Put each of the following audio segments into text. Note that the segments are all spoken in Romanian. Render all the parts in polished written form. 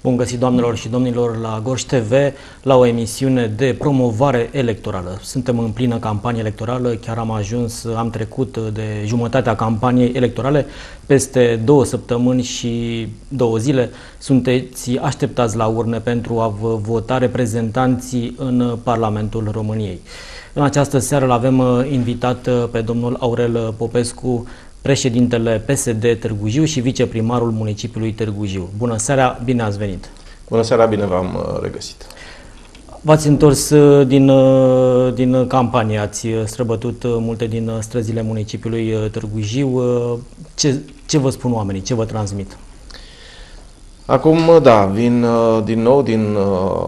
Bun găsit, doamnelor și domnilor, la Gorj TV, la o emisiune de promovare electorală. Suntem în plină campanie electorală, chiar am trecut de jumătatea campaniei electorale, peste 2 săptămâni și 2 zile. Sunteți așteptați la urne pentru a vă vota reprezentanții în Parlamentul României. În această seară l-avem invitat pe domnul Aurel Popescu, președintele PSD Târgu Jiu și viceprimarul municipiului Târgu Jiu. Bună seara, bine ați venit! Bună seara, bine v-am regăsit! V-ați întors din campanie, ați străbătut multe din străzile municipiului Târgu Jiu. Ce vă spun oamenii, ce vă transmit? Acum, da, vin din nou din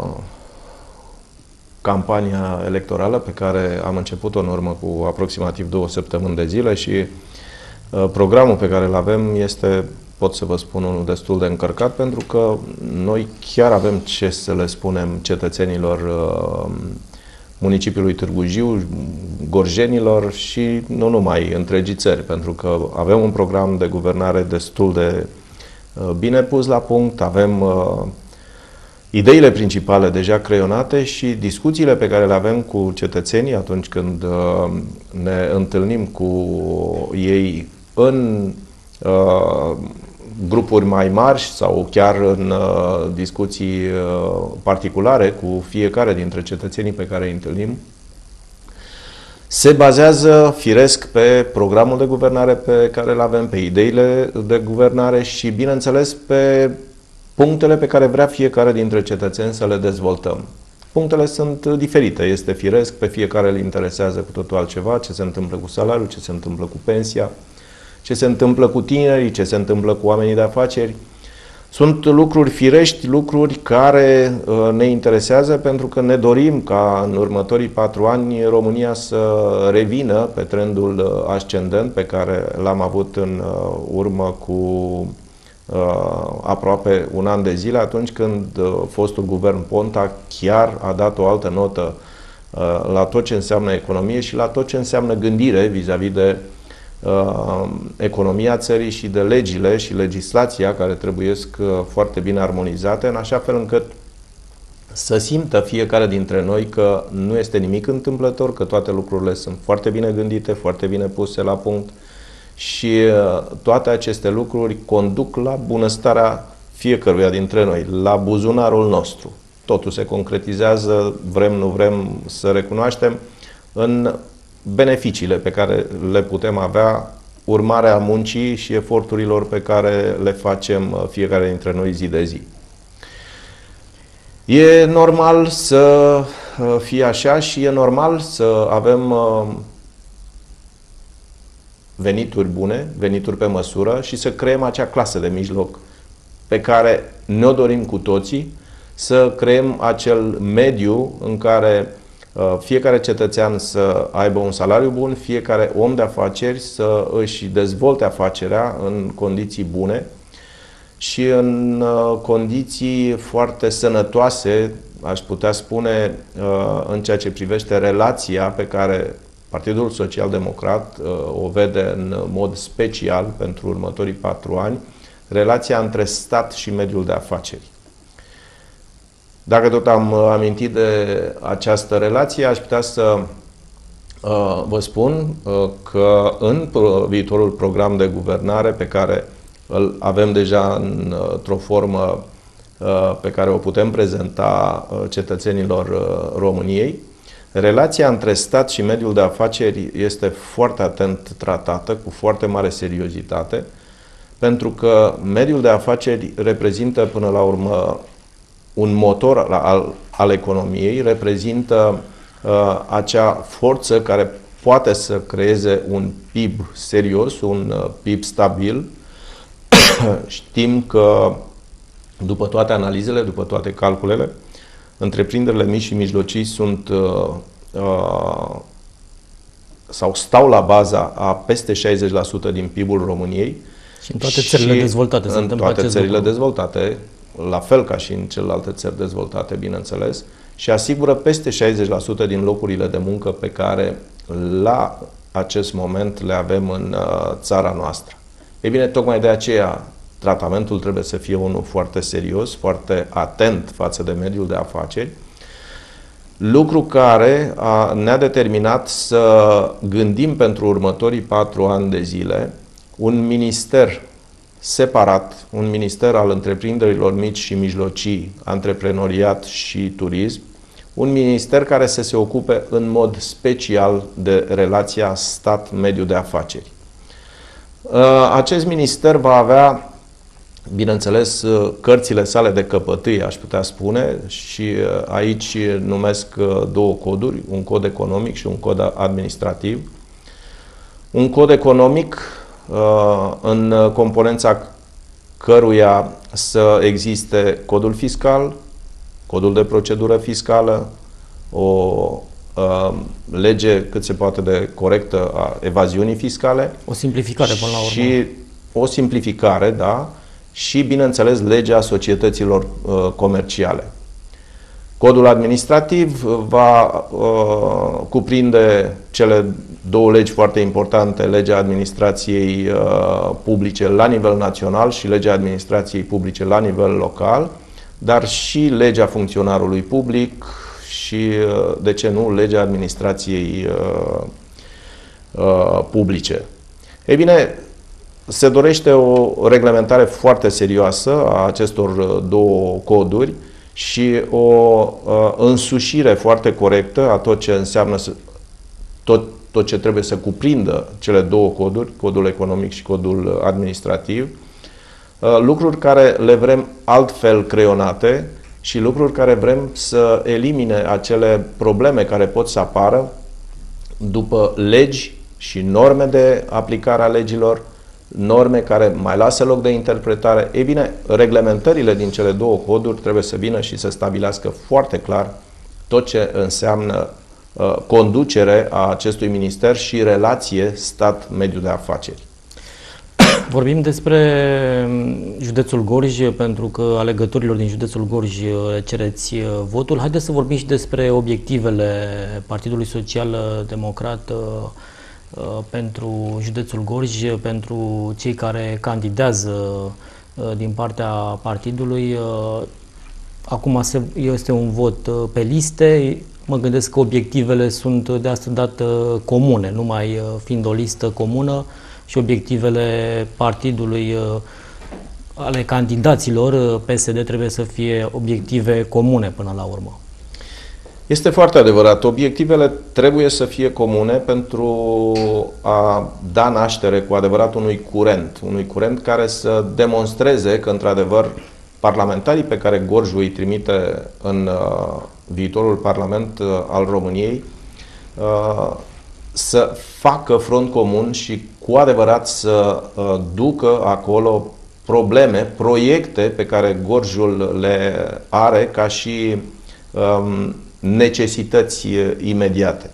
campania electorală pe care am început-o în urmă cu aproximativ 2 săptămâni de zile și programul pe care îl avem este, pot să vă spun, unul destul de încărcat, pentru că noi chiar avem ce să le spunem cetățenilor municipiului Târgu Jiu, gorjenilor și nu numai, întregii țări, pentru că avem un program de guvernare destul de bine pus la punct, avem ideile principale deja creionate și discuțiile pe care le avem cu cetățenii atunci când ne întâlnim cu ei în grupuri mai mari sau chiar în discuții particulare cu fiecare dintre cetățenii pe care îi întâlnim, se bazează firesc pe programul de guvernare pe care îl avem, pe ideile de guvernare și, bineînțeles, pe punctele pe care vrea fiecare dintre cetățeni să le dezvoltăm. Punctele sunt diferite, este firesc, pe fiecare îl interesează cu totul altceva, ce se întâmplă cu salariul, ce se întâmplă cu pensia, ce se întâmplă cu tinerii, ce se întâmplă cu oamenii de afaceri. Sunt lucruri firești, lucruri care ne interesează pentru că ne dorim ca în următorii 4 ani România să revină pe trendul ascendent pe care l-am avut în urmă cu aproape un an de zile, atunci când fostul guvern Ponta chiar a dat o altă notă la tot ce înseamnă economie și la tot ce înseamnă gândire vis-a-vis de economia țării și de legile și legislația care trebuiesc foarte bine armonizate, în așa fel încât să simtă fiecare dintre noi că nu este nimic întâmplător, că toate lucrurile sunt foarte bine gândite, foarte bine puse la punct și toate aceste lucruri conduc la bunăstarea fiecăruia dintre noi, la buzunarul nostru. Totul se concretizează, vrem, nu vrem să recunoaștem, în beneficiile pe care le putem avea, urmarea muncii și eforturilor pe care le facem fiecare dintre noi zi de zi. E normal să fie așa și e normal să avem venituri bune, venituri pe măsură și să creăm acea clasă de mijloc pe care ne-o dorim cu toții, să creăm acel mediu în care fiecare cetățean să aibă un salariu bun, fiecare om de afaceri să își dezvolte afacerea în condiții bune și în condiții foarte sănătoase, aș putea spune, în ceea ce privește relația pe care Partidul Social Democrat o vede în mod special pentru următorii 4 ani, relația între stat și mediul de afaceri. Dacă tot am amintit de această relație, aș putea să vă spun că în viitorul program de guvernare pe care îl avem deja într-o formă pe care o putem prezenta cetățenilor României, relația între stat și mediul de afaceri este foarte atent tratată, cu foarte mare seriozitate, pentru că mediul de afaceri reprezintă până la urmă un motor al economiei, reprezintă acea forță care poate să creeze un PIB serios, un PIB stabil. Știm că după toate analizele, după toate calculele, întreprinderile mici și mijlocii sunt sau stau la baza a peste 60% din PIB-ul României. Și în toate țările dezvoltate se întâmplă acest lucru. În toate țările dezvoltate, la fel ca și în celelalte țări dezvoltate, bineînțeles, și asigură peste 60% din locurile de muncă pe care la acest moment le avem în țara noastră. Ei bine, tocmai de aceea tratamentul trebuie să fie unul foarte serios, foarte atent față de mediul de afaceri, lucru care ne-a determinat să gândim pentru următorii 4 ani de zile un minister separat, un minister al întreprinderilor mici și mijlocii, antreprenoriat și turism, un minister care să se ocupe în mod special de relația stat-mediu de afaceri. Acest minister va avea, bineînțeles, cărțile sale de căpătâi, aș putea spune, și aici numesc 2 coduri, un cod economic și un cod administrativ. Un cod economic în componența căruia să existe codul fiscal, codul de procedură fiscală, o lege cât se poate de corectă a evaziunii fiscale. O simplificare până la urmă. Și o simplificare, da, și, bineînțeles, legea societăților comerciale. Codul administrativ va cuprinde cele 2 legi foarte importante, legea administrației publice la nivel național și legea administrației publice la nivel local, dar și legea funcționarului public și, de ce nu, legea administrației publice. Ei bine, se dorește o reglementare foarte serioasă a acestor 2 coduri și o însușire foarte corectă a tot ce înseamnă, tot ce trebuie să cuprindă cele 2 coduri, codul economic și codul administrativ, lucruri care le vrem altfel creionate și lucruri care vrem să elimine acele probleme care pot să apară după legi și norme de aplicare a legilor, norme care mai lasă loc de interpretare. Ei bine, reglementările din cele 2 coduri trebuie să vină și să stabilească foarte clar tot ce înseamnă conducere a acestui minister și relație stat-mediu de afaceri. Vorbim despre județul Gorj, pentru că alegătorilor din județul Gorj cereți votul. Haideți să vorbim și despre obiectivele Partidului Social Democrat pentru județul Gorj, pentru cei care candidează din partea partidului. Acum este un vot pe liste. Mă gândesc că obiectivele sunt de asta dată comune, numai fiind o listă comună, și obiectivele partidului, ale candidaților PSD, trebuie să fie obiective comune până la urmă. Este foarte adevărat. Obiectivele trebuie să fie comune pentru a da naștere cu adevărat unui curent care să demonstreze că, într-adevăr, parlamentarii pe care Gorjul îi trimite în viitorul Parlament al României să facă front comun și cu adevărat să ducă acolo probleme, proiecte pe care Gorjul le are ca și necesități imediate.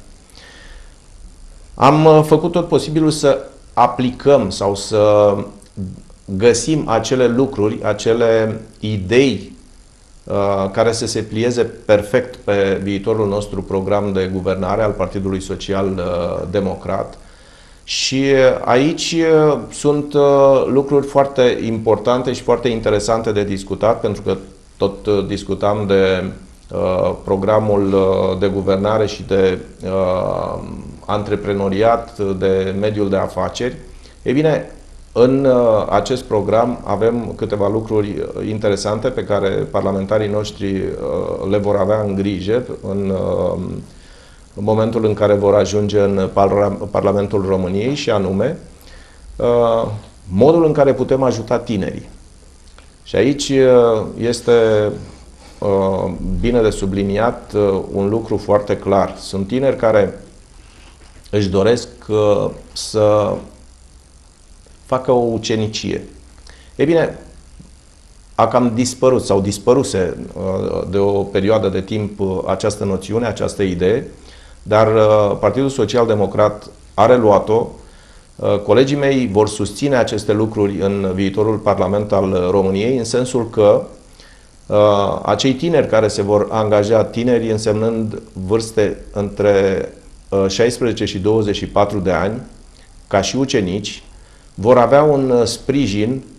Am făcut tot posibilul să aplicăm sau să găsim acele lucruri, acele idei care să se plieze perfect pe viitorul nostru program de guvernare al Partidului Social Democrat. Și aici sunt lucruri foarte importante și foarte interesante de discutat, pentru că tot discutam de programul de guvernare și de antreprenoriat, de mediul de afaceri. Ei bine, în acest program avem câteva lucruri interesante pe care parlamentarii noștri le vor avea în grijă în momentul în care vor ajunge în Parlamentul României, și anume modul în care putem ajuta tinerii. Și aici este bine de subliniat un lucru foarte clar. Sunt tineri care își doresc să facă o ucenicie. Ei bine, a cam dispărut sau dispăruse de o perioadă de timp această noțiune, această idee, dar Partidul Social Democrat a reluat-o. Colegii mei vor susține aceste lucruri în viitorul Parlament al României, în sensul că acei tineri care se vor angaja, tineri însemnând vârste între 16 și 24 de ani, ca și ucenici, vor avea un sprijin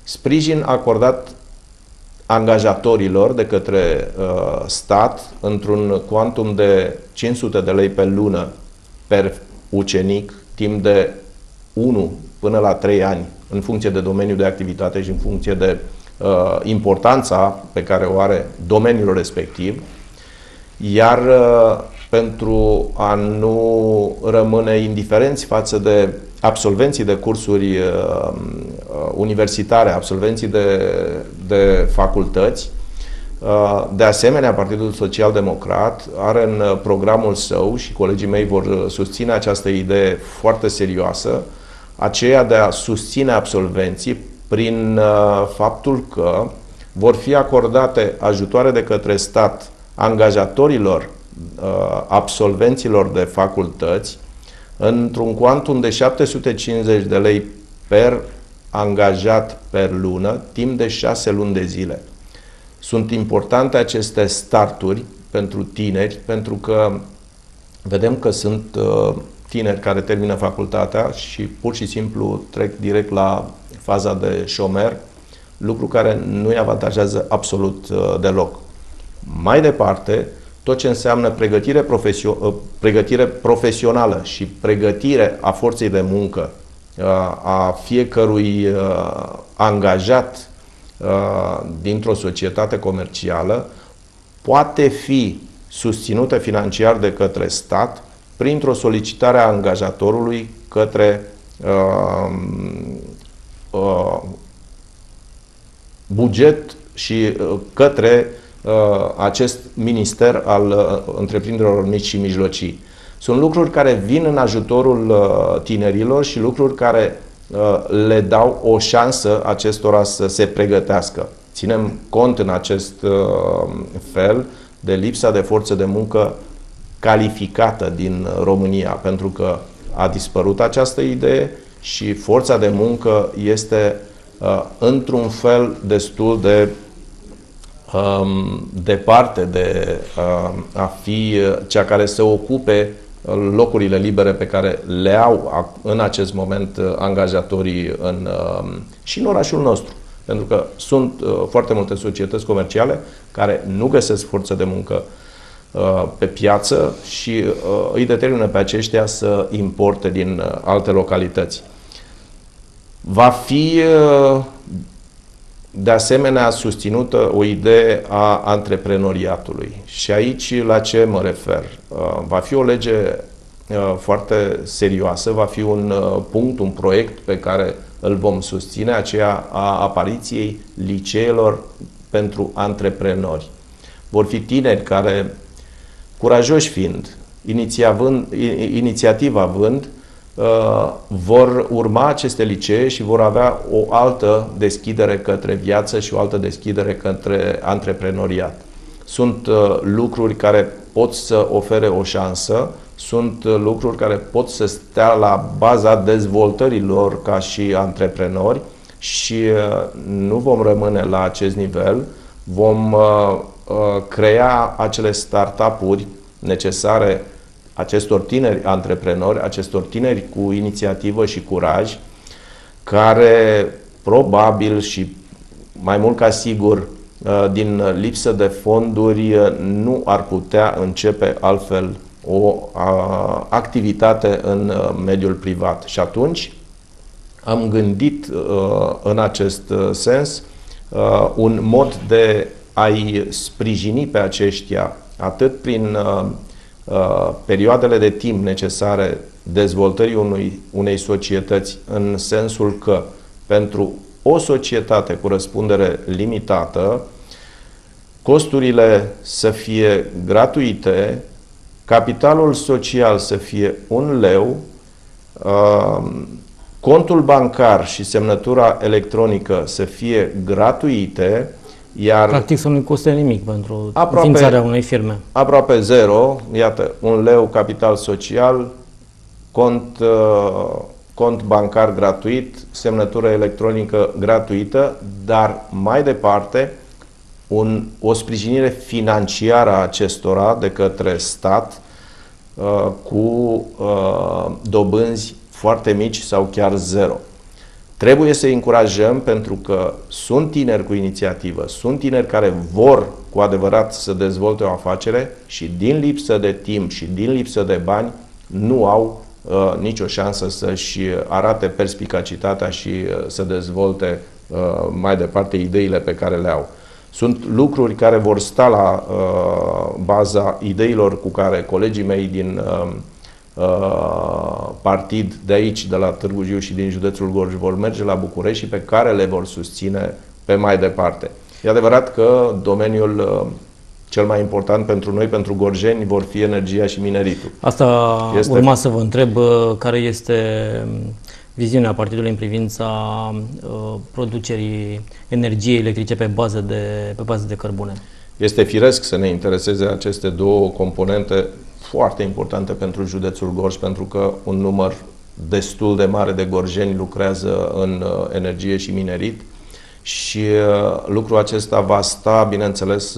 sprijin acordat angajatorilor de către stat într-un cuantum de 500 de lei pe lună per ucenic, timp de 1 până la 3 ani, în funcție de domeniul de activitate și în funcție de importanța pe care o are domeniul respectiv. Iar pentru a nu rămâne indiferenți față de absolvenții de cursuri universitare, absolvenții de facultăți, de asemenea, Partidul Social Democrat are în programul său, și colegii mei vor susține această idee foarte serioasă, aceea de a susține absolvenții prin faptul că vor fi acordate ajutoare de către stat angajatorilor absolvenților de facultăți într-un cuantum de 750 de lei per angajat per lună, timp de 6 luni de zile. Sunt importante aceste starturi pentru tineri, pentru că vedem că sunt tineri care termină facultatea și pur și simplu trec direct la faza de șomer, lucru care nu îi avantajează absolut deloc. Mai departe, tot ce înseamnă pregătire profesională și pregătire a forței de muncă a fiecărui angajat dintr-o societate comercială poate fi susținută financiar de către stat printr-o solicitare a angajatorului către buget și către acest minister al întreprinderilor mici și mijlocii. Sunt lucruri care vin în ajutorul tinerilor și lucruri care le dau o șansă acestora să se pregătească. Ținem cont în acest fel de lipsa de forță de muncă calificată din România, pentru că a dispărut această idee și forța de muncă este într-un fel destul de departe de a fi cea care să ocupe locurile libere pe care le au în acest moment angajatorii și în orașul nostru. Pentru că sunt foarte multe societăți comerciale care nu găsesc forță de muncă pe piață și îi determină pe aceștia să importe din alte localități. Va fi de asemenea susținută o idee a antreprenoriatului. Și aici la ce mă refer? Va fi o lege foarte serioasă, va fi un punct, un proiect pe care îl vom susține, aceea a apariției liceelor pentru antreprenori. Vor fi tineri care, curajoși fiind, inițiativa având, vor urma aceste licee și vor avea o altă deschidere către viață și o altă deschidere către antreprenoriat. Sunt lucruri care pot să ofere o șansă, sunt lucruri care pot să stea la baza dezvoltării lor ca și antreprenori și nu vom rămâne la acest nivel, vom crea acele startup-uri necesare acestor tineri antreprenori, acestor tineri cu inițiativă și curaj, care probabil și mai mult ca sigur, din lipsă de fonduri, nu ar putea începe altfel o activitate în mediul privat. Și atunci am gândit în acest sens un mod de a-i sprijini pe aceștia, atât prin perioadele de timp necesare dezvoltării unei societăți, în sensul că pentru o societate cu răspundere limitată, costurile să fie gratuite, capitalul social să fie 1 leu, contul bancar și semnătura electronică să fie gratuite, iar practic să nu coste nimic pentru înființarea unei firme. Aproape zero, iată, 1 leu capital social, cont bancar gratuit, semnătură electronică gratuită, dar mai departe o sprijinire financiară a acestora de către stat cu dobânzi foarte mici sau chiar zero. Trebuie să-i încurajăm pentru că sunt tineri cu inițiativă, sunt tineri care vor cu adevărat să dezvolte o afacere și din lipsă de timp și din lipsă de bani nu au nicio șansă să-și arate perspicacitatea și să dezvolte mai departe ideile pe care le au. Sunt lucruri care vor sta la baza ideilor cu care colegii mei din partid de aici, de la Târgu Jiu și din județul Gorj vor merge la București și pe care le vor susține pe mai departe. E adevărat că domeniul cel mai important pentru noi, pentru gorjeni, vor fi energia și mineritul. Asta urma să vă întreb, care este viziunea partidului în privința producerii energiei electrice pe bază de cărbune. Este firesc să ne intereseze aceste două componente foarte importante pentru județul Gorj, pentru că un număr destul de mare de gorjeni lucrează în energie și minerit și lucrul acesta va sta, bineînțeles,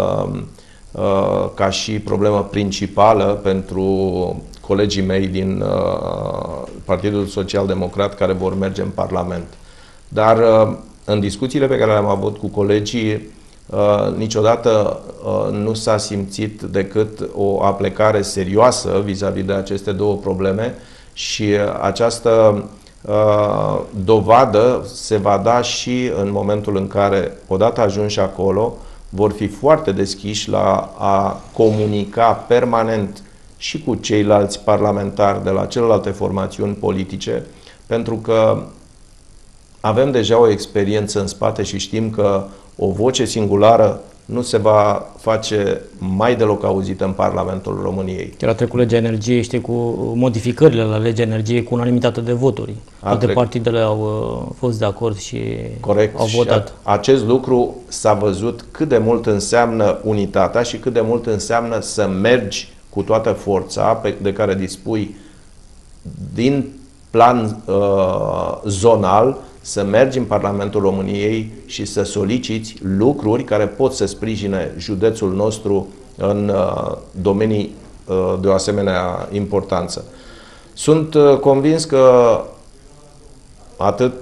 ca și problemă principală pentru colegii mei din Partidul Social Democrat care vor merge în Parlament. Dar în discuțiile pe care le-am avut cu colegii, niciodată nu s-a simțit decât o aplecare serioasă vis-a-vis de aceste două probleme și această dovadă se va da și în momentul în care, odată ajunși acolo, vor fi foarte deschiși la a comunica permanent și cu ceilalți parlamentari de la celelalte formațiuni politice, pentru că avem deja o experiență în spate și știm că o voce singulară nu se va face mai deloc auzită în Parlamentul României. Chiar a trecut legea energiei, știi, cu modificările la legea energiei cu unanimitate de voturi. Toate partidele au fost de acord și corect, au votat. Și acest lucru s-a văzut cât de mult înseamnă unitatea și cât de mult înseamnă să mergi cu toată forța de care dispui din plan zonal, să mergi în Parlamentul României și să soliciți lucruri care pot să sprijine județul nostru în domenii de o asemenea importanță. Sunt convins că atât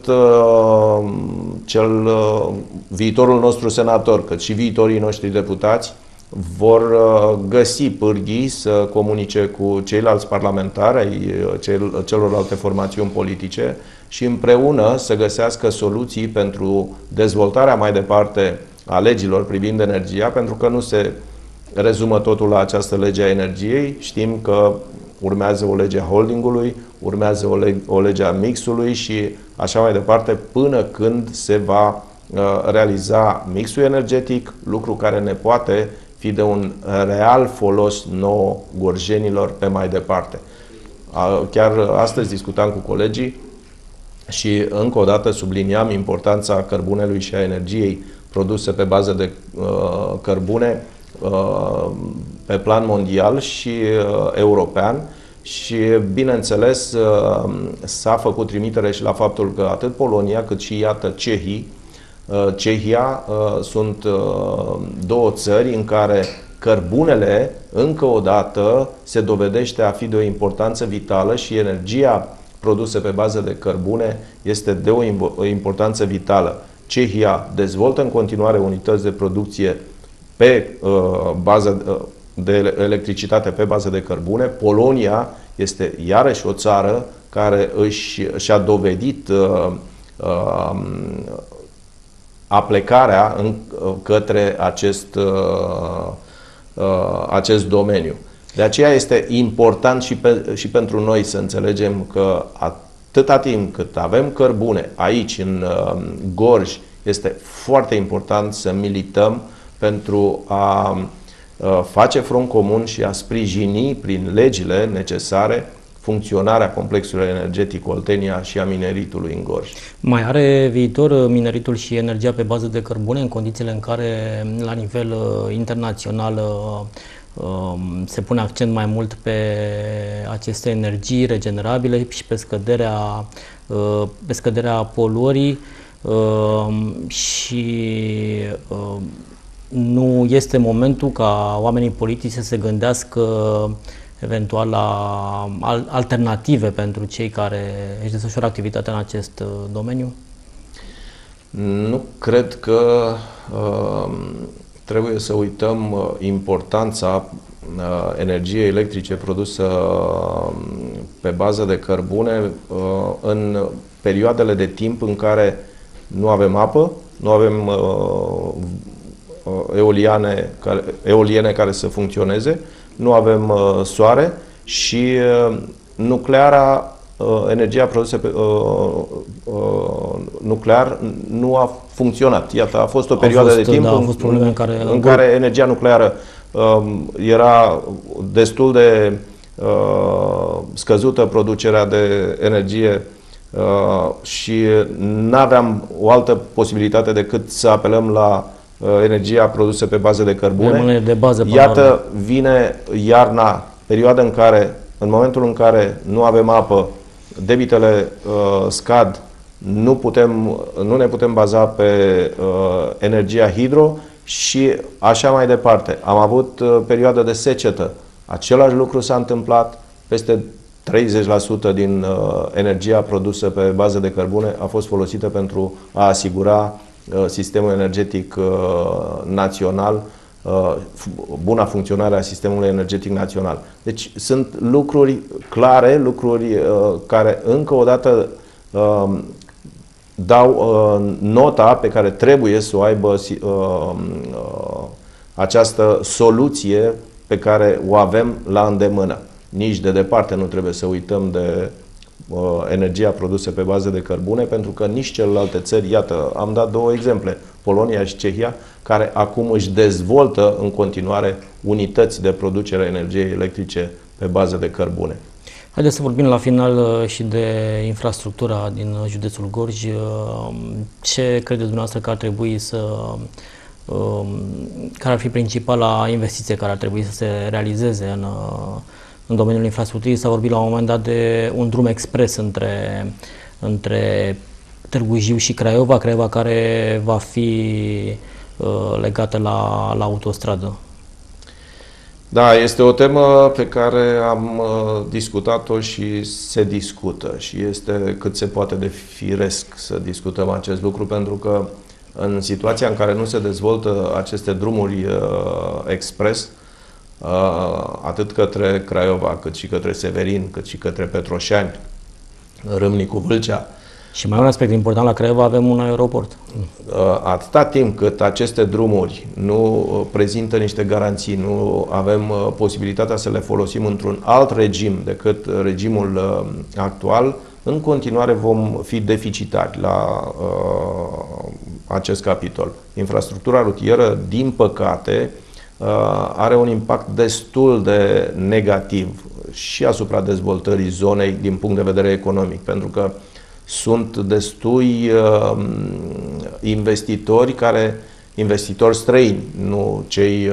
viitorul nostru senator, cât și viitorii noștri deputați vor găsi pârghii să comunice cu ceilalți parlamentari ai celorlalte formațiuni politice și împreună să găsească soluții pentru dezvoltarea mai departe a legilor privind energia, pentru că nu se rezumă totul la această lege a energiei. Știm că urmează o lege a holdingului, urmează o lege a mixului și așa mai departe, până când se va realiza mixul energetic, lucru care ne poate fi de un real folos nouă gorjenilor pe mai departe. Chiar astăzi discutam cu colegii și încă o dată subliniam importanța cărbunelui și a energiei produse pe bază de cărbune pe plan mondial și european și, bineînțeles, s-a făcut trimitere și la faptul că atât Polonia cât și, iată, Cehia sunt două țări în care cărbunele, încă o dată, se dovedește a fi de o importanță vitală și energia produsă pe bază de cărbune este de o importanță vitală. Cehia dezvoltă în continuare unități de producție pe bază de electricitate pe bază de cărbune. Polonia este iarăși o țară care și-a dovedit aplecarea către acest domeniu. De aceea este important și pentru noi să înțelegem că atâta timp cât avem cărbune aici, în Gorj, este foarte important să milităm pentru a face front comun și a sprijini prin legile necesare funcționarea complexului energetic Oltenia și a mineritului în Gorj. Mai are viitor mineritul și energia pe bază de cărbune în condițiile în care, la nivel internațional, se pune accent mai mult pe aceste energii regenerabile și pe scăderea poluării și nu este momentul ca oamenii politici să se gândească eventual la alternative pentru cei care își desfășoară activitatea în acest domeniu? Nu cred că trebuie să uităm importanța energiei electrice produsă pe bază de cărbune în perioadele de timp în care nu avem apă, nu avem eoliene care să funcționeze, nu avem soare și energia produsă pe nuclear nu a funcționat. Iată, a fost o perioadă de timp în care energia nucleară era destul de scăzută producerea de energie și nu aveam o altă posibilitate decât să apelăm la energia produsă pe bază de cărbune. Iată, vine iarna, perioada în momentul în care nu avem apă, debitele scad, nu ne putem baza pe energia hidro și așa mai departe. Am avut perioadă de secetă. Același lucru s-a întâmplat. Peste 30% din energia produsă pe bază de cărbune a fost folosită pentru a asigura sistemul energetic național, buna funcționare a sistemului energetic național. Deci sunt lucruri clare, lucruri care încă o dată dau nota pe care trebuie să o aibă această soluție pe care o avem la îndemână. Nici de departe nu trebuie să uităm de energia produsă pe bază de cărbune, pentru că nici celelalte țări, iată, am dat două exemple, Polonia și Cehia, care acum își dezvoltă în continuare unități de producere a energiei electrice pe bază de cărbune. Haideți să vorbim la final și de infrastructura din județul Gorj. Ce credeți dumneavoastră că ar trebui care ar fi principala investiție care ar trebui să se realizeze în domeniul infrastructurii? S-a vorbit la un moment dat de un drum expres între Târgu Jiu și Craiova care va fi legată la autostradă. Da, este o temă pe care am discutat-o și se discută și este cât se poate de firesc să discutăm acest lucru, pentru că în situația în care nu se dezvoltă aceste drumuri expres, atât către Craiova, cât și către Severin, cât și către Petroșani, Râmnicu, Vâlcea. Și mai un aspect important, la Craiova avem un aeroport. Atâta timp cât aceste drumuri nu prezintă niște garanții, nu avem posibilitatea să le folosim într-un alt regim decât regimul actual, în continuare vom fi deficitari la acest capitol. Infrastructura rutieră, din păcate, are un impact destul de negativ și asupra dezvoltării zonei din punct de vedere economic, pentru că sunt destui investitori străini, nu cei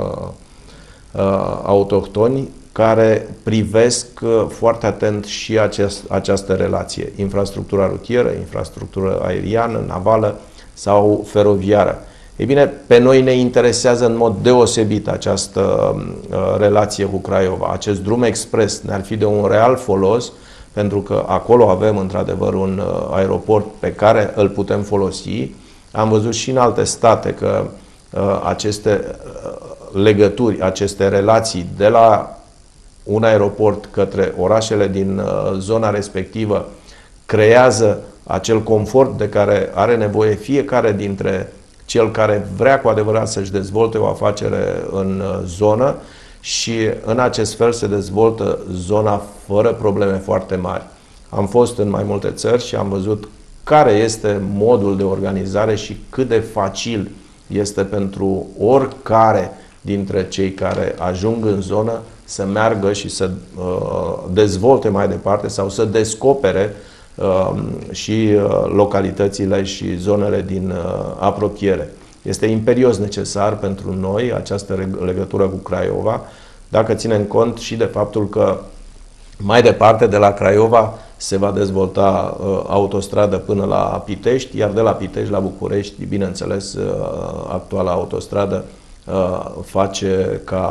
autohtoni, care privesc foarte atent și această relație. Infrastructura rutieră, infrastructura aeriană, navală sau feroviară. Ei bine, pe noi ne interesează în mod deosebit această relație cu Craiova. Acest drum expres ne-ar fi de un real folos, pentru că acolo avem într-adevăr un aeroport pe care îl putem folosi. Am văzut și în alte state că aceste legături, aceste relații de la un aeroport către orașele din zona respectivă creează acel confort de care are nevoie fiecare dintre cel care vrea cu adevărat să-și dezvolte o afacere în zonă și în acest fel se dezvoltă zona fără probleme foarte mari. Am fost în mai multe țări și am văzut care este modul de organizare și cât de facil este pentru oricare dintre cei care ajung în zonă să meargă și să dezvolte mai departe sau să descopere și localitățile și zonele din apropiere. Este imperios necesar pentru noi această legătură cu Craiova, dacă ținem cont și de faptul că mai departe de la Craiova se va dezvolta autostradă până la Pitești, iar de la Pitești la București, bineînțeles, actuala autostradă face ca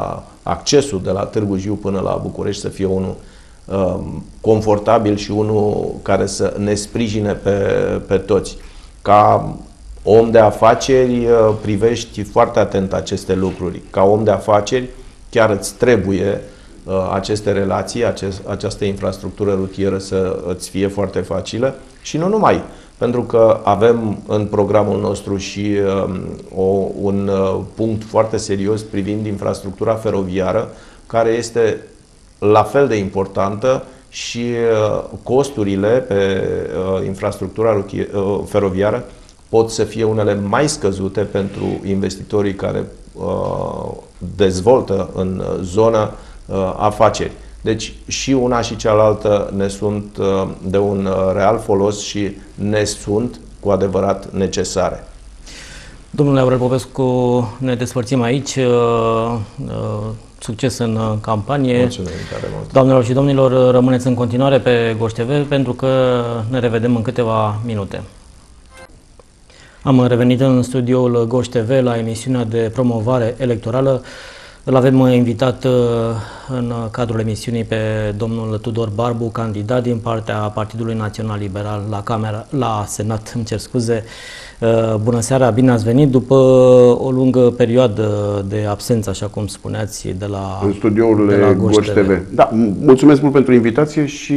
accesul de la Târgu Jiu până la București să fie unul confortabil și unul care să ne sprijine pe toți. Ca om de afaceri privești foarte atent aceste lucruri. Ca om de afaceri chiar îți trebuie aceste relații, această infrastructură rutieră să îți fie foarte facilă și nu numai. Pentru că avem în programul nostru și un punct foarte serios privind infrastructura feroviară, care este la fel de importantă și costurile pe infrastructura feroviară pot să fie unele mai scăzute pentru investitorii care dezvoltă în zonă afaceri. Deci și una și cealaltă ne sunt de un real folos și ne sunt cu adevărat necesare. Domnule Aurel Popescu, ne despărțim aici. Succes în campanie. Mulțumim tare mult. Doamnelor și domnilor, rămâneți în continuare pe Goș TV pentru că ne revedem în câteva minute. Am revenit în studioul Goș TV la emisiunea de promovare electorală. Îl avem invitat în cadrul emisiunii pe domnul Tudor Barbu, candidat din partea Partidului Național Liberal la Senat, îmi cer scuze. Bună seara, bine ați venit după o lungă perioadă de absență, așa cum spuneați, de la în studiourile Goș TV. Da, mulțumesc mult pentru invitație și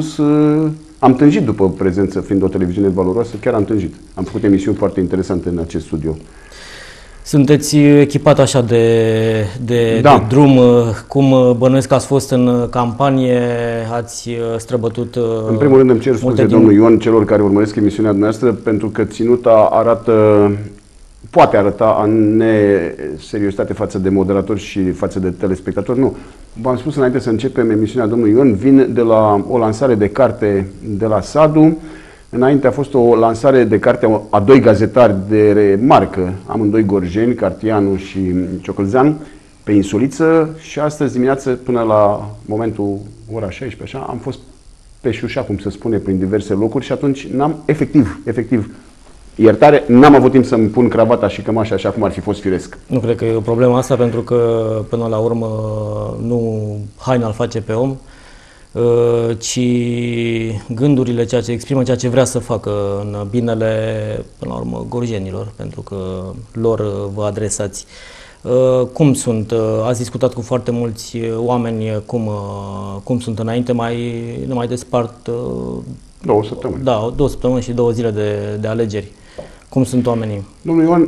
am tânjit după prezență, fiind o televiziune valoroasă, chiar am tânjit. Am făcut emisiuni foarte interesante în acest studio. Sunteți echipat așa de drum, cum bănuiesc că ați fost în campanie, ați străbătut. În primul rând îmi cer scuze, domnul Ion, celor care urmăresc emisiunea dumneavoastră, pentru că ținuta poate arăta neseriozitate față de moderatori și față de telespectatori. Nu. V-am spus înainte să începem emisiunea domnului Ion, vin de la o lansare de carte de la Sadu. Înainte a fost o lansare de carte a doi gazetari de remarcă, amândoi gorjeni, Cartianu și Ciocălzean, pe Insuliță, și astăzi dimineață până la momentul ora 16, așa, am fost pe șușa, cum se spune, prin diverse locuri și atunci efectiv, iertare, n-am avut timp să-mi pun cravata și cămașa așa cum ar fi fost firesc. Nu cred că e o problemă asta, pentru că până la urmă nu haina îl face pe om, ci gândurile, ceea ce exprimă, ceea ce vrea să facă în binele, până la urmă, gorjenilor, pentru că lor vă adresați. Cum sunt? Ați discutat cu foarte mulți oameni cum sunt înainte, nu mai despart 2 săptămâni. Da, 2 săptămâni și 2 zile de alegeri. Cum sunt oamenii? Domnul Ioan,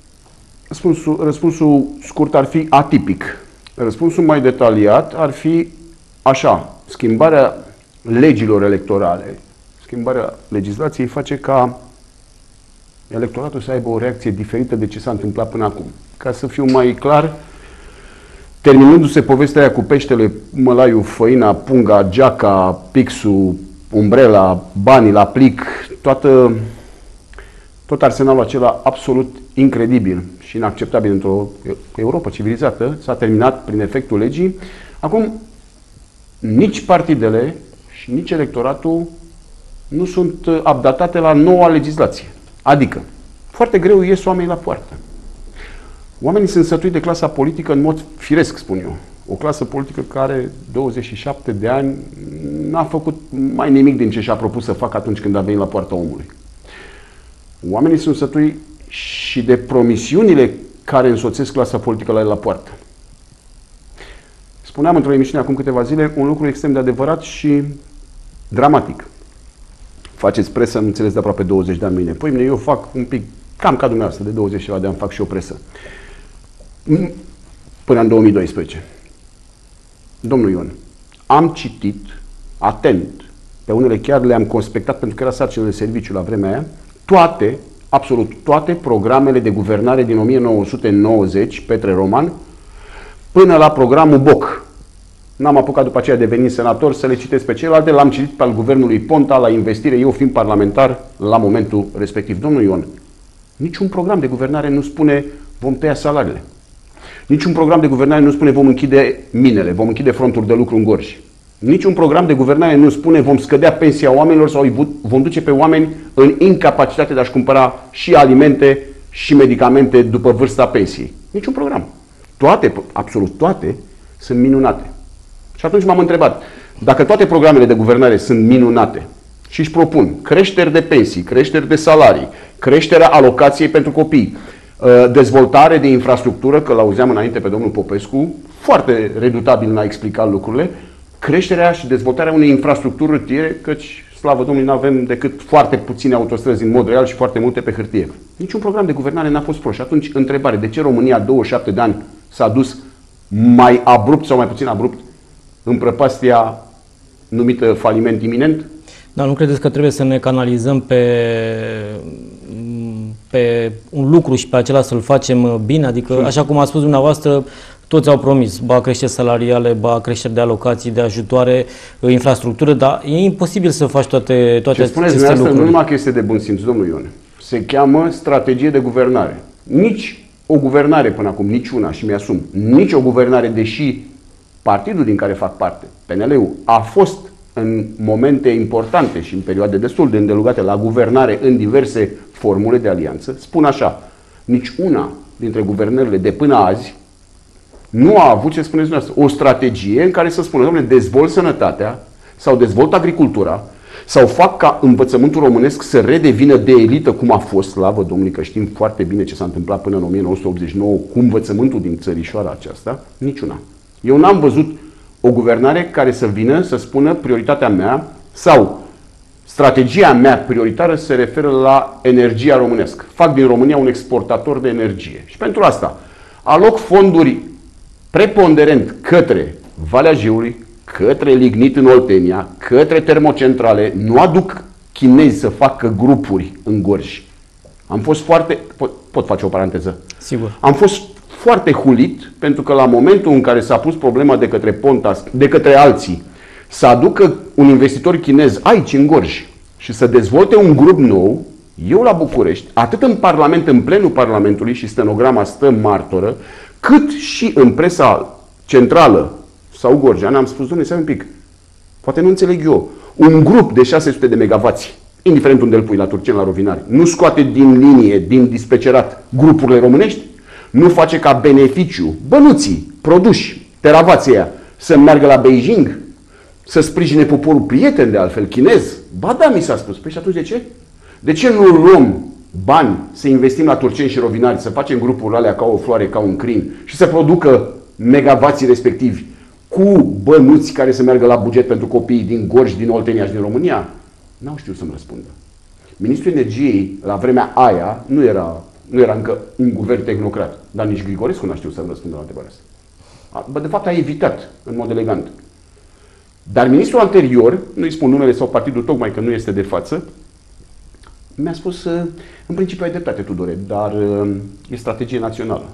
răspunsul scurt ar fi atipic. Răspunsul mai detaliat ar fi așa: schimbarea legilor electorale, schimbarea legislației face ca electoratul să aibă o reacție diferită de ce s-a întâmplat până acum. Ca să fiu mai clar, terminându-se povestea aia cu peștele, mălaiul, făina, punga, geaca, pixul, umbrela, banii la plic, tot arsenalul acela absolut incredibil și inacceptabil într-o Europa civilizată s-a terminat prin efectul legii. Acum, nici partidele și nici electoratul nu sunt updatate la noua legislație. Adică, foarte greu ies oamenii la poartă. Oamenii sunt sătui de clasa politică în mod firesc, spun eu. O clasă politică care 27 de ani n-a făcut mai nimic din ce și-a propus să facă atunci când a venit la poarta omului. Oamenii sunt sătui și de promisiunile care însoțesc clasa politică la el la poartă. Spuneam într-o emisiune acum câteva zile un lucru extrem de adevărat și dramatic. Faceți presă, am înțeles, de aproape 20 de ani mâine. Păi eu fac un pic, cam ca dumneavoastră, de 20 de ani fac și o presă. Până în 2012. Domnul Ion, am citit atent, pe unele chiar le-am conspectat pentru că era sarcină de serviciu la vremea aia, absolut toate programele de guvernare din 1990, Petre Roman, până la programul Boc. N-am apucat după aceea de venit senator să le citesc pe celelalte, l-am citit pe al guvernului Ponta la investire, eu fiind parlamentar la momentul respectiv. Domnul Ion, niciun program de guvernare nu spune vom tăia salariile. Niciun program de guvernare nu spune vom închide minele, vom închide fronturi de lucru în Gorj. Niciun program de guvernare nu spune vom scădea pensia oamenilor sau vom duce pe oameni în incapacitate de a-și cumpăra și alimente și medicamente după vârsta pensiei. Niciun program. Toate, absolut toate, sunt minunate. Și atunci m-am întrebat, dacă toate programele de guvernare sunt minunate și își propun creșteri de pensii, creșteri de salarii, creșterea alocației pentru copii, dezvoltare de infrastructură, că l-auzeam înainte pe domnul Popescu, foarte redutabil n-a explicat lucrurile, creșterea și dezvoltarea unei infrastructuri rutiere, căci, slavă Domnului, nu avem decât foarte puține autostrăzi în mod real și foarte multe pe hârtie. Niciun program de guvernare n-a fost prost. Și atunci, întrebare, de ce România 27 de ani s-a dus mai abrupt sau mai puțin abrupt în prăpastia numită faliment iminent? Dar nu credeți că trebuie să ne canalizăm pe un lucru și pe acela să-l facem bine? Adică, așa cum a spus dumneavoastră, toți au promis, ba creșteri salariale, ba creșteri de alocații, de ajutoare, infrastructură, dar e imposibil să faci toate aceste lucruri. Nu numai că este de bun simț, domnul Ion. Se cheamă strategie de guvernare. Nici o guvernare până acum, nici una, și mi-asum, nici o guvernare, deși partidul din care fac parte, PNL-ul, a fost în momente importante și în perioade destul de îndelugate la guvernare în diverse formule de alianță, spun așa, nici una dintre guvernările de până azi nu a avut, ce spuneți dumneavoastră, o strategie în care să spună, domnule, dezvolt sănătatea sau dezvolt agricultura sau fac ca învățământul românesc să redevină de elită cum a fost, slavă Domnului, că știm foarte bine ce s-a întâmplat până în 1989 cu învățământul din țărișoara aceasta, niciuna. Eu n-am văzut o guvernare care să vină să spună prioritatea mea sau strategia mea prioritară se referă la energia românească. Fac din România un exportator de energie. Și pentru asta aloc fonduri preponderent către Valea Jiului, către lignit în Oltenia, către termocentrale. Nu aduc chinezi să facă grupuri în Gorj. Am fost foarte... Pot face o paranteză? Sigur. Am fost foarte hulit pentru că la momentul în care s-a pus problema de către Ponta, de către alții, să aducă un investitor chinez aici în Gorj și să dezvolte un grup nou, eu la București, atât în Parlament, în plenul Parlamentului, și stenograma stă martoră, cât și în presa centrală sau gorjeană, am spus, dom'le, stai un pic, poate nu înțeleg eu, un grup de 600 de megavați, indiferent unde îl pui, la Turceni, la Rovinari, nu scoate din linie, din dispecerat, grupurile românești, nu face ca beneficiu bănuții produși, teravații aia, să meargă la Beijing, să sprijine poporul prieten, de altfel, chinez. Ba da, mi s-a spus. Păi și atunci de ce? De ce nu luăm bani să investim la Turceni și Rovinari, să facem grupurile alea ca o floare, ca un crin și să producă megavații respectivi cu bănuți care să meargă la buget pentru copiii din Gorj, din Oltenia și din România? N-au știut să-mi răspundă. Ministrul Energiei, la vremea aia, nu era încă un guvern tehnocrat, dar nici Grigorescu n-a știut să-mi răspundă la întrebarea asta. De fapt, a evitat în mod elegant. Dar ministrul anterior, nu-i spun numele sau partidul, tocmai că nu este de față, mi-a spus, în principiu ai dreptate, Tudore, dar e strategie națională.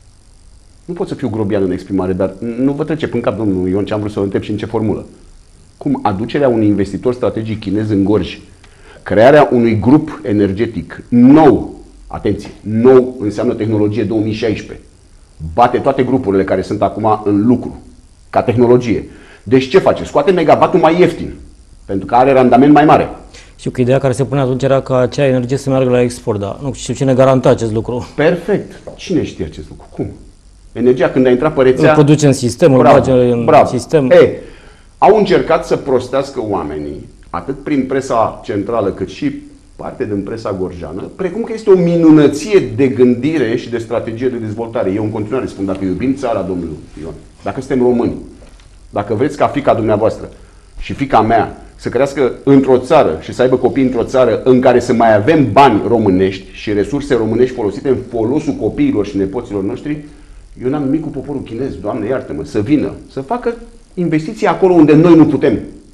Nu pot să fiu grobian în exprimare, dar nu vă trece în cap, domnul Ion, ce am vrut să-l întreb și în ce formulă. Cum aducerea unui investitor strategic chinez în Gorj, crearea unui grup energetic nou, atenție, nou înseamnă tehnologie 2016, bate toate grupurile care sunt acum în lucru, ca tehnologie. Deci ce face? Scoate megavatul mai ieftin, pentru că are randament mai mare. Știu că ideea care se pune atunci era ca acea energie să meargă la export, dar nu știu cine garanta acest lucru. Perfect. Cine știe acest lucru? Cum? Energia, când a intrat pe rețea... Îl produce în sistem, îl bage în sistem. Au încercat să prostească oamenii, atât prin presa centrală, cât și parte din presa gorjeană, precum că este o minunăție de gândire și de strategie de dezvoltare. Eu în continuare spun, dacă iubim țara, domnul Ion, dacă suntem români, dacă vreți ca fiica dumneavoastră și fiica mea să crească într-o țară și să aibă copii într-o țară în care să mai avem bani românești și resurse românești folosite în folosul copiilor și nepoților noștri, eu n-am nimic cu poporul chinez, Doamne iartă-mă, să vină, să facă investiții acolo unde noi nu putem.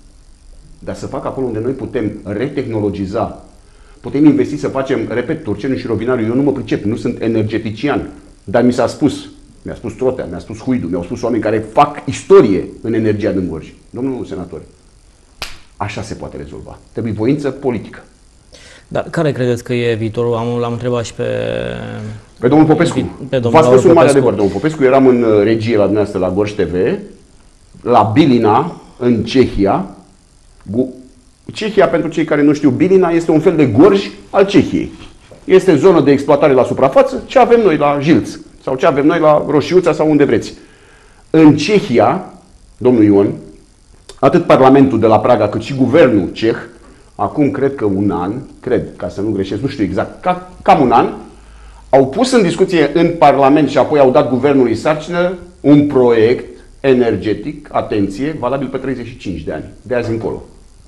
Dar să facă acolo unde noi putem retehnologiza, putem investi să facem, repet, Turceni și Rovinariu, eu nu mă pricep, nu sunt energetician, dar mi s-a spus, mi-a spus Trotea, mi-a spus Huidu, mi-au spus oameni care fac istorie în energia din Gorj. Domnul senator, așa se poate rezolva. Trebuie voință politică. Dar care credeți că e viitorul? L-am întrebat și pe domnul Popescu. V-a spus un mare adevăr, domnul Popescu. Eram în regie la dumneavoastră la Gorj TV, la Bilina, în Cehia. Cehia, pentru cei care nu știu, Bilina este un fel de Gorj al Cehiei. Este zonă de exploatare la suprafață, ce avem noi la Jilț sau ce avem noi la Roșiuța sau unde vreți. În Cehia, domnul Ion, atât Parlamentul de la Praga cât și Guvernul ceh, acum cred că un an, ca să nu greșesc, nu știu exact, cam un an, au pus în discuție în Parlament și apoi au dat Guvernului sarcină un proiect energetic, atenție, valabil pe 35 de ani, de azi încolo.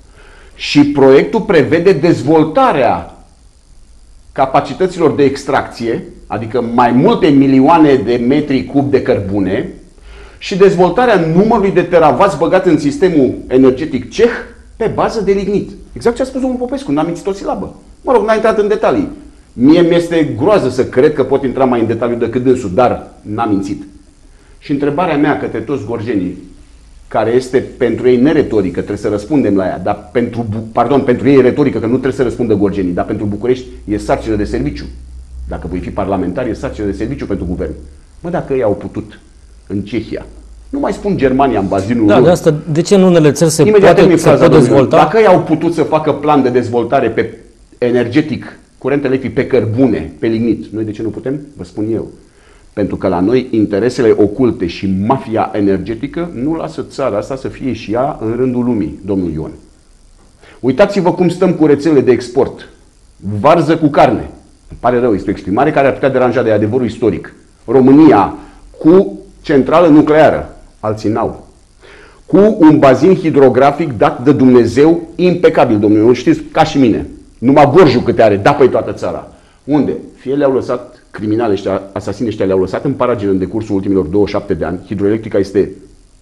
Și proiectul prevede dezvoltarea capacităților de extracție, adică mai multe milioane de metri cub de cărbune, și dezvoltarea numărului de teravați băgați în sistemul energetic ceh pe bază de lignit. Exact ce a spus domnul Popescu, n-am mințit o silabă. Mă rog, n-a intrat în detalii. Mie mi-este groază să cred că pot intra mai în detaliu decât dânsul, dar n-am mințit. Și întrebarea mea către toți gorjenii, care este pentru ei neretorică, trebuie să răspundem la ea, dar pentru ei e retorică, că nu trebuie să răspundă gorjenii, dar pentru București e sarcină de serviciu. Dacă voi fi parlamentar, e sarcină de serviciu pentru guvern. Mă, dacă ei au putut în Cehia, nu mai spun Germania în bazinul lor. De asta, de ce în unele țări se poate dezvolta? Dacă ei au putut să facă plan de dezvoltare pe energetic, curent electric pe cărbune, pe lignit, noi de ce nu putem? Vă spun eu. Pentru că la noi interesele oculte și mafia energetică nu lasă țara asta să fie și ea în rândul lumii, domnul Ion. Uitați-vă cum stăm cu rețelele de export. Varză cu carne. Îmi pare rău, este o exprimare care ar putea deranja de adevărul istoric. România cu centrală nucleară, alții n-au. Cu un bazin hidrografic dat de Dumnezeu impecabil, domnule. Nu știți, ca și mine. Numai Gorjul câte are, da pe toată țara. Unde? Fie le-au lăsat criminale ăștia, asasini ăștia le-au lăsat în paragine în decursul ultimilor 27 de ani. Hidroelectrica este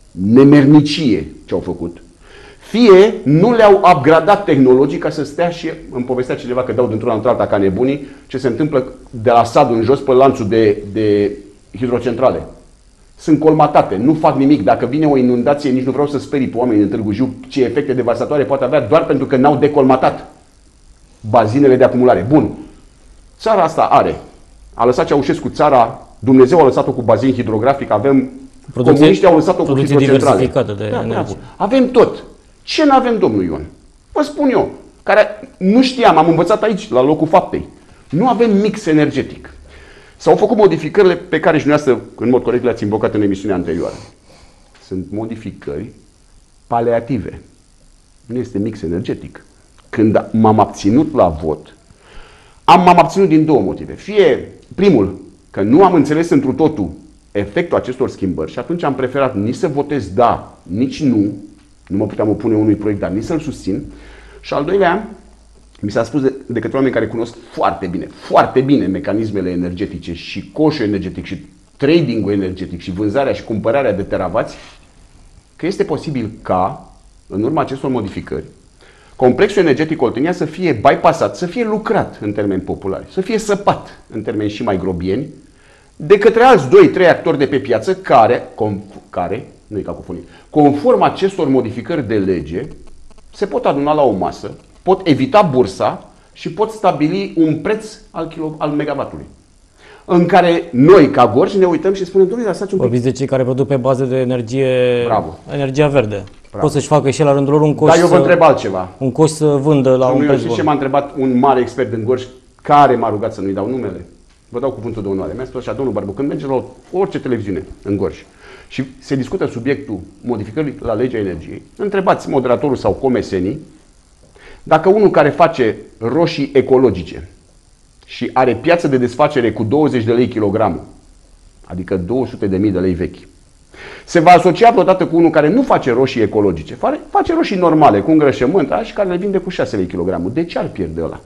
nemernicie ce au făcut. Fie nu le-au upgradat tehnologii ca să stea și îmi povestea cineva că dau dintr-una într-alta ca nebunii ce se întâmplă de la sadul în jos pe lanțul de hidrocentrale. Sunt colmatate, nu fac nimic. Dacă vine o inundație, nici nu vreau să sperii pe oamenii din Târgu Jiu ce efecte devastatoare poate avea doar pentru că n-au decolmatat bazinele de acumulare. Bun. Țara asta a lăsat Ceaușescu țara, Dumnezeu a lăsat-o cu bazin hidrografic, avem comuniștii au lăsat-o cu hidrocentrale. De energie. Avem tot. Ce n-avem, domnul Ion? Vă spun eu, care nu știam, am învățat aici, la locul faptei. Nu avem mix energetic. S-au făcut modificările pe care și dumneavoastră, în mod corect, le-ați invocat în emisiunea anterioară. Sunt modificări paliative. Nu este mix energetic. Când m-am abținut la vot, m-am abținut din două motive. Fie, primul, că nu am înțeles întru totul efectul acestor schimbări și atunci am preferat nici să votez da, nici nu mă puteam opune unui proiect, dar nici să-l susțin. Și al doilea, mi s-a spus de către oameni care cunosc foarte bine mecanismele energetice și coșul energetic și trading-ul energetic și vânzarea și cumpărarea de teravați, că este posibil ca, în urma acestor modificări, complexul energetic Oltenia să fie bypassat, să fie lucrat în termeni populari, să fie săpat în termeni și mai grobieni, de către alți 2-3 actori de pe piață care, nu e cacofonie, conform acestor modificări de lege, se pot aduna la o masă, pot evita bursa și pot stabili un preț al megawattului. În care noi, ca gorji, ne uităm și spunem, domnule, lăsați un pic. Vorbiți de cei care produc pe bază de energie, energia verde. Bravo. Pot să-și facă și la rândul lor un coș. Dar eu vă întreb altceva. Un coș să vândă la un preț bun. Ce m-a întrebat un mare expert din Gorj, care m-a rugat să nu-i dau numele? Vă dau cuvântul de onoare. Mi-a spus așa, domnul Barbu, când mergeți la orice televiziune în Gorj și se discută subiectul modificării la legea energiei, întrebați moderatorul sau comesenii dacă unul care face roșii ecologice și are piață de desfacere cu 20 de lei kilogramul, adică 200.000 de lei vechi, se va asocia vreodată cu unul care nu face roșii ecologice, face roșii normale, cu îngrășământ, și care le vinde cu 6 lei kilogramul. De ce ar pierde ăla?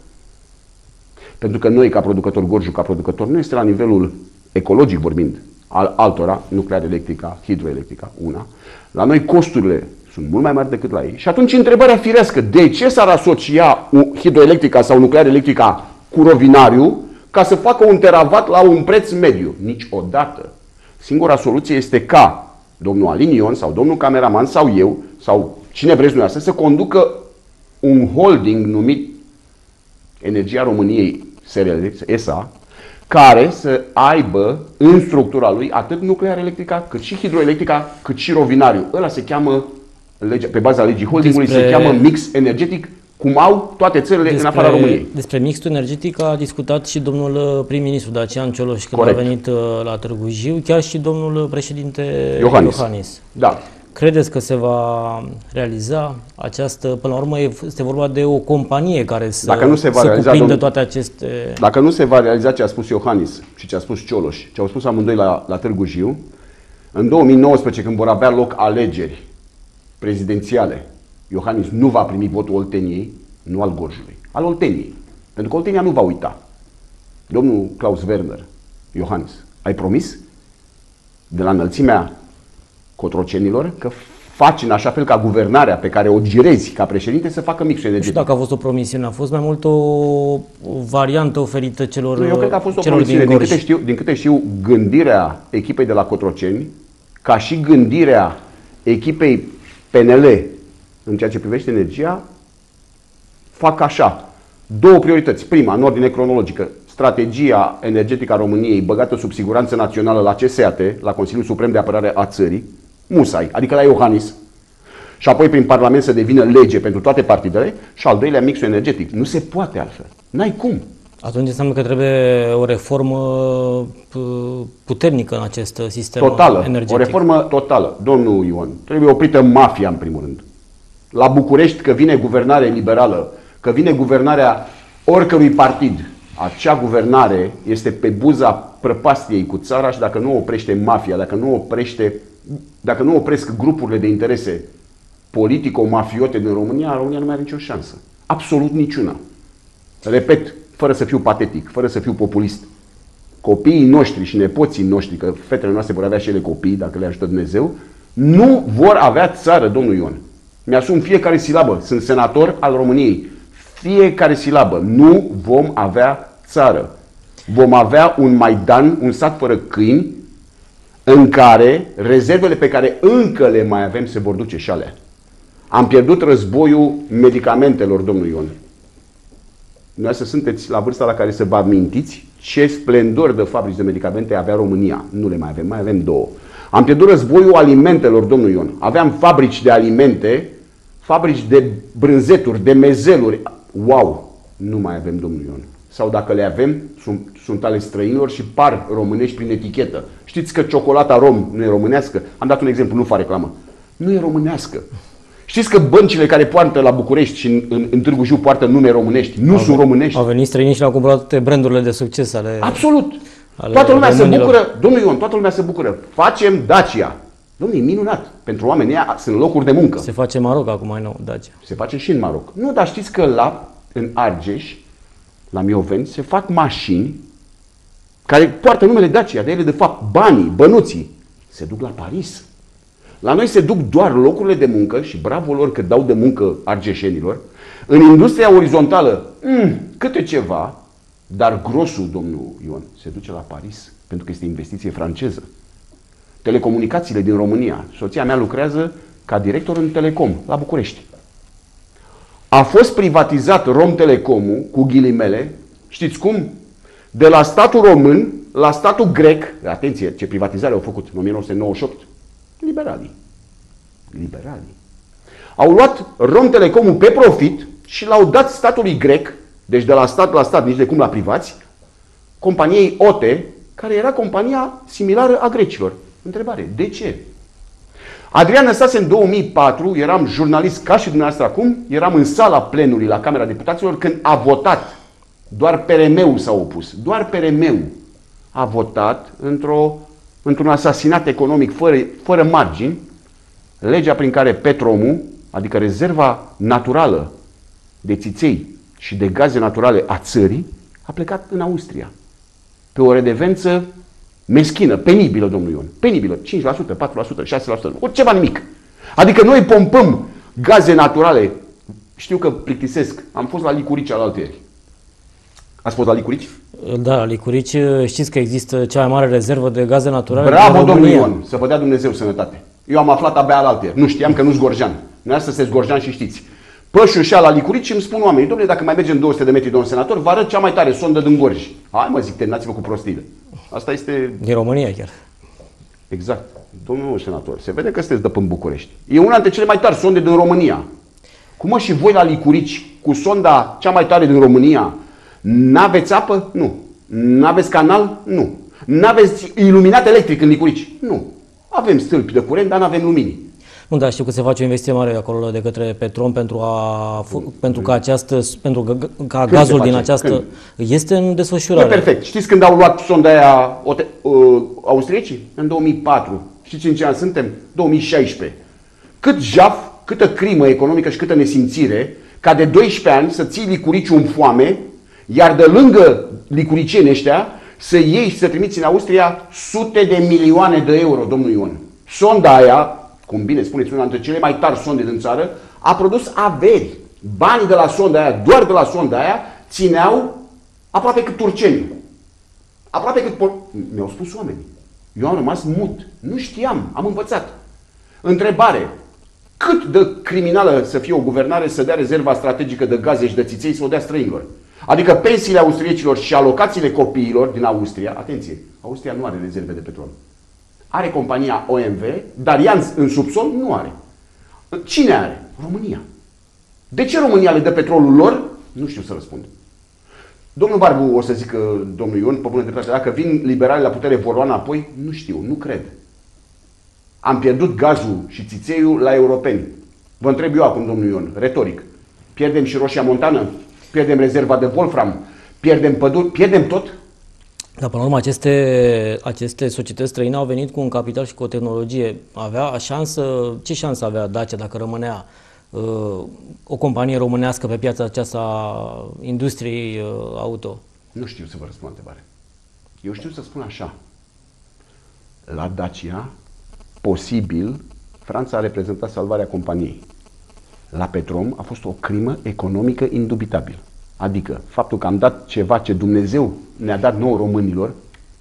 Pentru că noi, ca producător, Gorjul ca producător, nu este la nivelul ecologic vorbind, al altora, nuclear electrica, hidroelectrica, una. La noi costurile sunt mult mai mari decât la ei. Și atunci întrebarea firească, de ce s-ar asocia hidroelectrica sau nuclear electrica cu rovinariu ca să facă un teravat la un preț mediu? Niciodată. Singura soluție este ca domnul Alin Ion sau domnul cameraman sau eu sau cine vreți dumneavoastră să conducă un holding numit Energia României SA, care să aibă în structura lui atât nuclear electrica, cât și hidroelectrica, cât și rovinariu. Ăla se cheamă, pe baza legii holdingului, se cheamă mix energetic cum au toate țările în afara României. Despre mixul energetic a discutat și domnul prim-ministru Dacian Cioloș când a venit la Târgu Jiu, chiar și domnul președinte Iohannis. Da. Credeți că se va realiza această, până la urmă este vorba de o companie care să cuprindă toate aceste... Dacă nu se va realiza ce a spus Iohannis și ce a spus Cioloș, ce au spus amândoi la Târgu Jiu, în 2019, când vor avea loc alegeri prezidențiale, Iohannis nu va primi votul Olteniei, nu al Gorjului, al Olteniei. Pentru că Oltenia nu va uita. Domnul Klaus Werner, Iohannis, ai promis de la înălțimea cotrocenilor că faci în așa fel ca guvernarea pe care o girezi ca președinte să facă mixul energetic. Nu știu dacă a fost o promisiune, a fost mai mult o variantă oferită celor din Gorj. Eu cred că a fost o promisiune. Din câte știu, gândirea echipei de la Cotroceni, ca și gândirea echipei PNL în ceea ce privește energia, fac așa. Două priorități. Prima, în ordine cronologică, strategia energetică a României băgată sub siguranță națională la CSAT, la Consiliul Suprem de Apărare a Țării, musai, adică la Iohannis, și apoi prin Parlament să devină lege pentru toate partidele, și al doilea, mixul energetic. Nu se poate altfel. N-ai cum. Atunci înseamnă că trebuie o reformă puternică în acest sistem energetic. O reformă totală. Domnul Ion, trebuie oprită mafia în primul rând. La București, că vine guvernare liberală, că vine guvernarea oricărui partid, acea guvernare este pe buza prăpastiei cu țara și dacă nu oprește mafia, dacă nu opresc grupurile de interese politico-mafiote din România, România nu mai are nicio șansă. Absolut niciuna. Repet, fără să fiu patetic, fără să fiu populist. Copiii noștri și nepoții noștri, că fetele noastre vor avea și ele copii, dacă le ajută Dumnezeu, nu vor avea țară, domnul Ion. Mi-asum fiecare silabă. Sunt senator al României. Fiecare silabă. Nu vom avea țară. Vom avea un Maidan, un sat fără câini, în care rezervele pe care încă le mai avem se vor duce și alea. Am pierdut războiul medicamentelor, domnul Ion. Dumneavoastră sunteți la vârsta la care să vă amintiți ce splendor de fabrici de medicamente avea România. Nu le mai avem două. Am pierdut războiul alimentelor, domnul Ion. Aveam fabrici de alimente, fabrici de brânzeturi, de mezeluri. Wow! Nu mai avem, domnul Ion. Sau dacă le avem, sunt ale străinilor și par românești prin etichetă. Știți că ciocolata Rom nu e românească? Am dat un exemplu, nu fac reclamă. Nu e românească. Știți că băncile care poartă la București și în Târgu Jiu poartă nume românești, nu sunt românești. Au venit străini și le-au cumpărat toate brandurile de succes ale... Absolut! Toată lumea se bucură, domnul Ion, toată lumea se bucură. Facem Dacia. Domnul, e minunat. Pentru oamenii ăia sunt locuri de muncă. Se face în Maroc acum mai nou, Dacia. Se face și în Maroc. Nu, dar știți că în Argeș, la Mioveni, se fac mașini care poartă numele Dacia. De ele, de fapt, banii, bănuții, se duc la Paris. La noi se duc doar locurile de muncă și bravo lor că dau de muncă argeșenilor. În industria orizontală, câte ceva, dar grosul, domnul Ion, se duce la Paris, pentru că este investiție franceză. Telecomunicațiile din România. Soția mea lucrează ca director în Telecom, la București. A fost privatizat Romtelecomul, cu ghilimele, știți cum? De la statul român la statul grec. Atenție, ce privatizare au făcut în 1998? Liberalii. Au luat Romtelecomul pe profit și l-au dat statului grec, deci de la stat la stat, nici de cum la privați, companiei OTE, care era compania similară a grecilor. Întrebare, de ce? Adrian Năstase în 2004, eram jurnalist ca și dumneavoastră acum, eram în sala plenului la Camera Deputaților când a votat. Doar PRM-ul s-a opus. Doar PRM-ul a votat într-un asasinat economic fără margini, legea prin care Petromul, adică rezerva naturală de țiței și de gaze naturale a țării, a plecat în Austria. Pe o redevență meschină, penibilă, domnul Ion. Penibilă, 5%, 4%, 6%, ceva nimic. Adică noi pompăm gaze naturale. Știu că plictisesc. Am fost la Licurici alaltăieri. Ați fost la Licurici? Da, la Licurici știți că există cea mai mare rezervă de gaze naturale. Bravo, domnul Ion, să vă dea Dumnezeu sănătate. Eu am aflat abia alaltăieri. Nu știam că nu-s gorjean. Dumneavoastră sunteți gorjean și știți. Pășușa la Licurici îmi spun oamenii, domnule, dacă mai mergem 200 de metri, domnul senator, vă arăt cea mai tare sondă din Gorj. Hai mă, zic, terminați-vă cu prostiile. Asta este... Din România chiar. Exact. Domnul senator, se vede că sunteți de până București. E una dintre cele mai tari sonde din România. Cum mă și voi la Licurici cu sonda cea mai tare din România, n-aveți apă? Nu. N-aveți canal? Nu. N-aveți iluminat electric în Licurici? Nu. Avem stâlpi de curent, dar n-avem lumini. Nu, dar știu că se face o investiție mare acolo de către Petrom pentru ca gazul din această este în desfășurare. Perfect. Știți când au luat sonda aia austriecii? În 2004. Știți în ce an suntem? 2016. Cât jaf, câtă crimă economică și câtă nesimțire ca de 12 ani să ții Licuriciul în foame, iar de lângă licuricieni ăștia să iei și să trimiți în Austria sute de milioane de euro, domnul Ion. Sonda aia, cum bine spuneți, una dintre cele mai tari sonde din țară, a produs averi. Banii de la sonda aia, doar de la sonda aia, țineau aproape cât turcenii. Aproape cât... Mi-au spus oamenii. Eu am rămas mut. Nu știam. Am învățat. Întrebare. Cât de criminală să fie o guvernare să dea rezerva strategică de gaze și de țiței să o dea străinilor? Adică pensiile austriecilor și alocațiile copiilor din Austria, atenție, Austria nu are rezerve de petrol. Are compania OMV, dar ea în subsol nu are. Cine are? România. De ce România le dă petrolul lor? Nu știu să răspund. Domnul Barbu, o să zică domnul Ion, pe bună dreptate, dacă vin liberalii la putere vor lua înapoi? Nu știu, nu cred. Am pierdut gazul și țițeiul la europeni. Vă întreb eu acum, domnul Ion, retoric. Pierdem și Roșia Montană? Pierdem rezerva de Wolfram? Pierdem păduri? Pierdem tot? Dar până la urmă aceste societăți străine au venit cu un capital și cu o tehnologie. Avea șansă, ce șansă avea Dacia dacă rămânea o companie românească pe piața aceasta a industriei auto? Nu știu să vă răspund la întrebare. Eu știu să spun așa. La Dacia, posibil, Franța a reprezentat salvarea companiei. La Petrom a fost o crimă economică indubitabilă. Adică faptul că am dat ceva ce Dumnezeu ne-a dat nouă românilor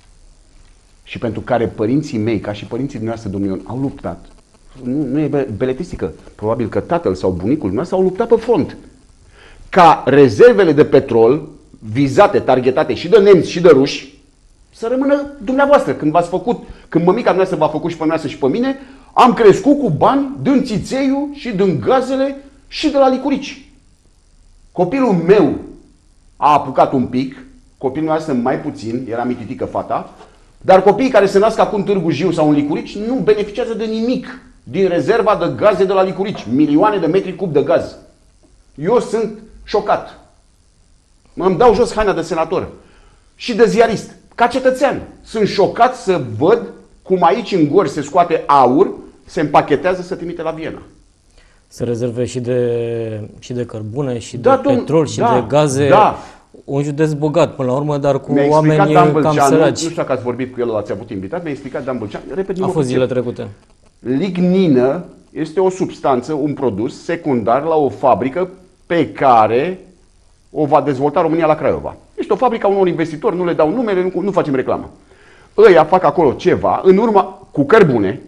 și pentru care părinții mei, ca și părinții dumneavoastră, domnul Ion, au luptat. Nu e beletistică. Probabil că tatăl sau bunicul dumneavoastră au luptat pe front. Ca rezervele de petrol vizate, targetate și de nemți și de ruși să rămână dumneavoastră. Când v-ați făcut, când mămica dumneavoastră v-a făcut și pe dumneavoastră și pe mine, am crescut cu bani din țițeiul și din gazele și de la Licurici. Copilul meu a apucat un pic, copilul meu mai puțin, era mititică fata, dar copiii care se nasc acum în Târgu Jiu sau în Licurici nu beneficiază de nimic din rezerva de gaze de la Licurici. Milioane de metri cub de gaz. Eu sunt șocat. Îmi dau jos haina de senator și de ziarist. Ca cetățean, sunt șocat să văd cum aici în Gorj se scoate aur, se împachetează, se trimite la Viena. Se rezerve și de cărbune, și de petrol, și de gaze. Da. Un județ bogat, până la urmă, dar cu oameni cam săraci. Nu știu dacă ați vorbit cu el, l-ați avut invitat, mi-a explicat Dan Bâlcean. Repet, a fost zile trecute. Lignină este o substanță, un produs secundar la o fabrică pe care o va dezvolta România la Craiova. Este o fabrică a unor investitori, nu le dau numele, nu facem reclamă. Ăia fac acolo ceva, în urma, cu cărbune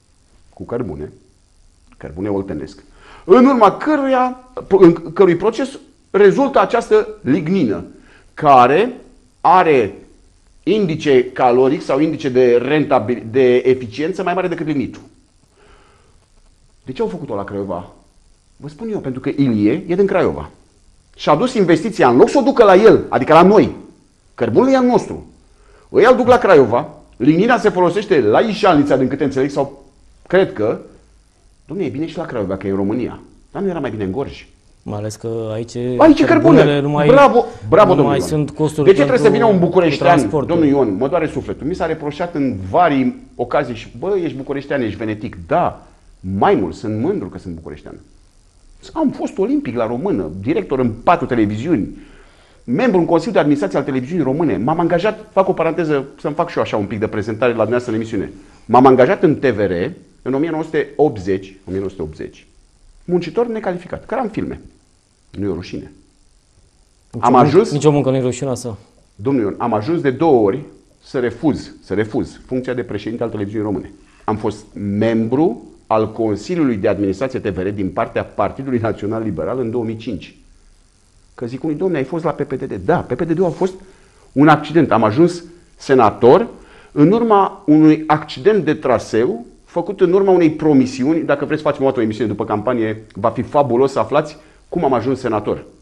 oltenesc, în urma cărui proces rezultă această lignină, care are indice caloric sau indice de eficiență mai mare decât lignitul. De ce au făcut-o la Craiova? Vă spun eu, pentru că Ilie e din Craiova. Și a dus investiția, în loc să o ducă la el, adică la noi, cărbunul e al nostru, îi îl duc la Craiova, lignina se folosește la Ișalnița, din câte înțeleg, sau cred că, dom'le, e bine și la Craiova, că e România. Dar nu era mai bine în Gorj. Mai ales că aici e cărbune. Bravo, domnul Ion. Sunt costuri. De ce trebuie să vină un bucureștean, domnul Ion, mă doare sufletul. Mi s-a reproșat în vari ocazii și, bă, ești bucureștean, ești venetic. Da, mai mult, sunt mândru că sunt bucureștean. Am fost olimpic la română, director în 4 televiziuni, membru în Consiliul de Administrație al Televiziunii Române. M-am angajat, fac o paranteză, să-mi fac și eu așa un pic de prezentare la dumneavoastră în emisiune. M-am angajat în TVR în 1980, muncitor necalificat, care am filme. Nu e o rușine. Nici o muncă nu e rușinoasă. Domnul Ion, am ajuns de 2 ori să refuz funcția de președinte al Televiziunii Române. Am fost membru al Consiliului de Administrație TVR din partea Partidului Național Liberal în 2005. Că zic unui, domne, ai fost la PPDD. Da, PPDD-ul a fost un accident. Am ajuns senator în urma unui accident de traseu făcut în urma unei promisiuni. Dacă vreți să facem o emisiune după campanie, va fi fabulos să aflați cum am ajuns senator.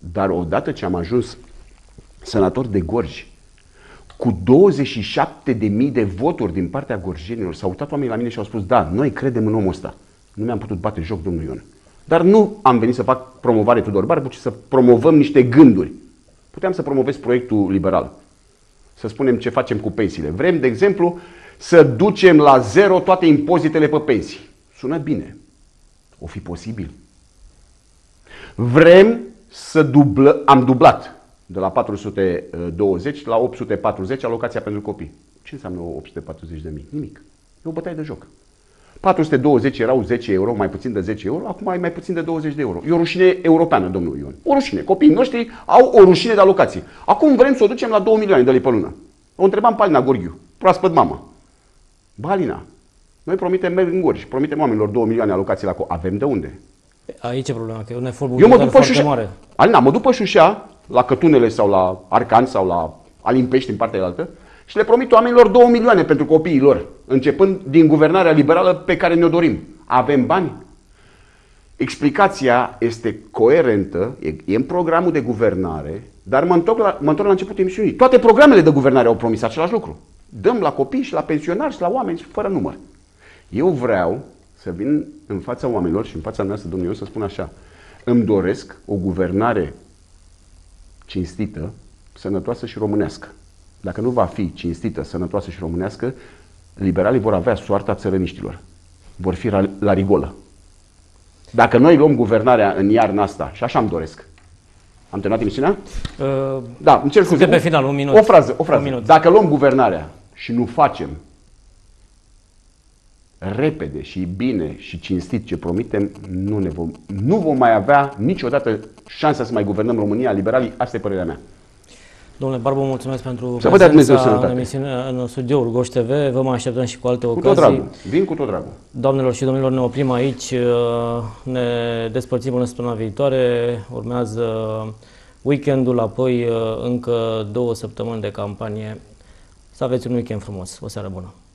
Dar odată ce am ajuns senator de Gorj, cu 27.000 de voturi din partea gorjenilor, s-au uitat oamenii la mine și au spus, da, noi credem în omul ăsta. Nu mi-am putut bate joc, domnul Ion. Dar nu am venit să fac promovare Tudor Barbu, ci să promovăm niște gânduri. Puteam să promovez proiectul liberal. Să spunem ce facem cu pensiile. Vrem, de exemplu, să ducem la zero toate impozitele pe pensii. Sună bine. O fi posibil. Vrem să am dublat de la 420 la 840 alocația pentru copii. Ce înseamnă 840.000? Nimic. E o bătaie de joc. 420 erau 10 euro, mai puțin de 10 euro, acum ai mai puțin de 20 de euro. E o rușine europeană, domnul Ion. O rușine. Copiii noștri au o rușine de alocație. Acum vrem să o ducem la 2 milioane de lei pe lună. O întrebam pe Alina Gorghiu, proaspăt mamă. Bă, Alina, noi promitem, merg în Gorj, promitem oamenilor 2 milioane alocații la avem de unde? Aici e problema, că e un efort bugetar foarte mare. Alina, mă duc pe Șușea, la Cătunele sau la Arcan sau la Alimpești în partea altă și le promit oamenilor 2 milioane pentru copiii lor, începând din guvernarea liberală pe care ne-o dorim. Avem bani? Explicația este coerentă, e în programul de guvernare, dar mă întorc la începutul emisiunii. Toate programele de guvernare au promis același lucru. Dăm la copii și la pensionari și la oameni fără număr. Eu vreau să vin în fața oamenilor și în fața noastră, domnul Ion, să spun așa. Îmi doresc o guvernare cinstită, sănătoasă și românească. Dacă nu va fi cinstită, sănătoasă și românească, liberalii vor avea soarta țărăniștilor. Vor fi la rigolă. Dacă noi luăm guvernarea în iarna asta, și așa îmi doresc. Am terminat emisiunea? Da, îmi cer scuze. Pe final, un minut. O frază. Dacă luăm guvernarea și nu facem repede și bine și cinstit ce promitem, nu vom mai avea niciodată șansa să mai guvernăm România. Liberalii, asta e părerea mea. Domnule Barbu, mulțumesc pentru prezența în emisiune, în studioul Gorj TV. Vă mai așteptăm și cu alte ocazii. Cu tot dragul. Vin cu tot dragul. Doamnelor și domnilor, ne oprim aici. Ne despărțim în săptămâna viitoare. Urmează weekendul, apoi încă 2 săptămâni de campanie. Să aveți un weekend frumos. O seară bună.